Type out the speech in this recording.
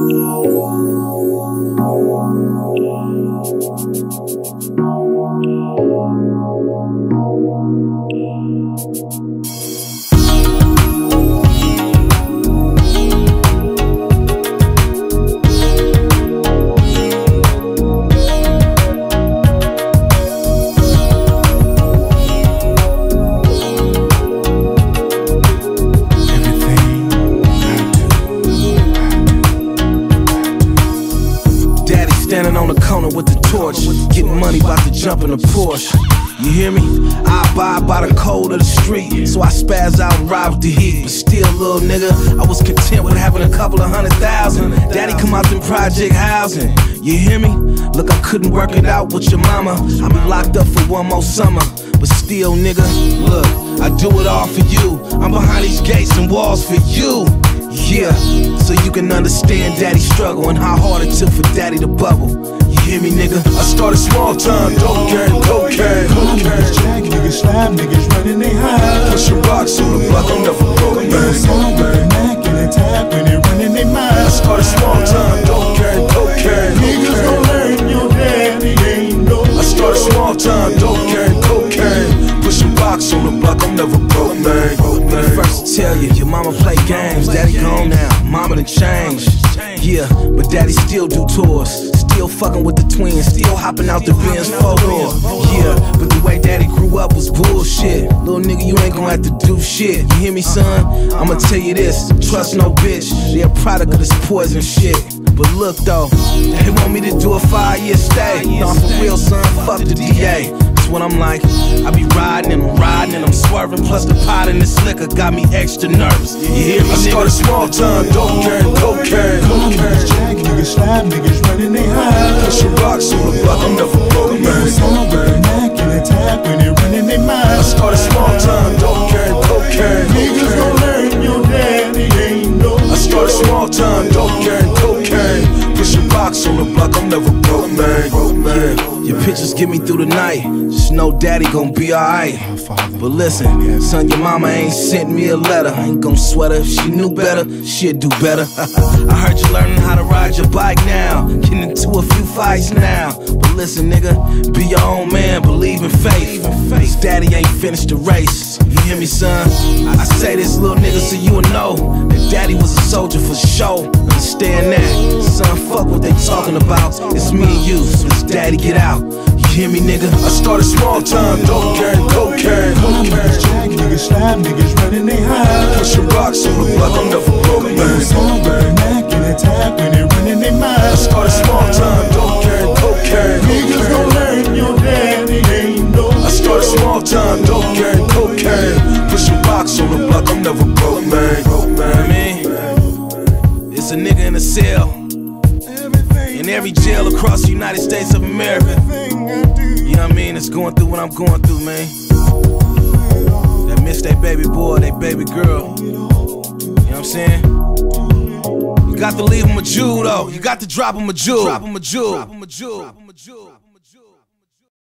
Standing on the corner with the torch, getting money, about to jump in a Porsche. You hear me? I abide by the code of the street, so I spaz out and ride with the heat. But still, little nigga, I was content with having a couple of $100,000. Daddy come out them project housing. You hear me? Look, I couldn't work it out with your mama. I be locked up for one more summer. But still, nigga, look, I do it all for you. I'm behind these gates and walls for you. Yeah, so you can understand daddy's struggle and how hard it took for daddy to bubble. You hear me, nigga? I started small time, dope gang, cocaine. Niggas jack, niggas slap, niggas running they high. Pushing rocks on the block, I'm never broke, man. Song with the Mac and the tap when they running they mind. I started small time, dope gang, cocaine. Niggas gon' learn your daddy ain't no. I started small time, dope gang, cocaine. Pushing rocks on the block, I'm never broke, man. First to tell you, your mama play games, daddy gone now, mama done changed. Yeah, but daddy still do tours, still fucking with the twins, still hopping out the Benz 4-door. Yeah, but the way daddy grew up was bullshit. Little nigga, you ain't gon' have to do shit. You hear me, son? I'ma tell you this, trust no bitch, they a product of this poison shit. But look though, they want me to do a 5-year stay. No, for real, son, fuck the DA. That's what I'm like. I be riding and I'm swerving. Plus the pot in this liquor got me extra nervous. You hear me, nigga? I started small time, dope gang, cocaine. Niggas jack, niggas slap, niggas running they high. Pushing rocks on the block, I'm never broke, man. Song with the Mac and the tap when they running they mind. I started small time, dope gang, cocaine. Niggas gon' learn your daddy ain't no. I started small time, dope gang, cocaine. Pushing rocks on the block, I'm never broke, man. Your pictures get me through the night. Just know daddy gon' be alright. But listen, son, your mama ain't sent me a letter. I ain't gon' sweat her. If she knew better, she'd do better. I heard you learning how to ride your bike now, getting into a few fights now. But listen, nigga, be your own man, believe in faith. Cause daddy ain't finished the race. You hear me, son? I say this, little nigga, so you will know that daddy was a soldier for sure. Understand that, son, fuck what they talking about. It's me and you, so it's daddy, get out. You hear me, nigga? I started small time, dope gang, cocaine. Niggas jack, niggas slap, niggas running they high. Pushing rocks on the block, I'm never broke, man. Song with the Mac and the tap when they running they mind. I started small time, dope gang, cocaine. Niggas gon' learn your daddy ain't no. I started small time, dope gang, cocaine. Pushing rocks on the block, I'm never broke, man. I mean, it's a nigga in a cell in every jail across the United States of America. You know what I mean? It's going through what I'm going through, man. That miss their baby boy, their baby girl. You know what I'm saying? You got to leave them a jewel, though. You got to drop them a jewel. Drop them a jewel.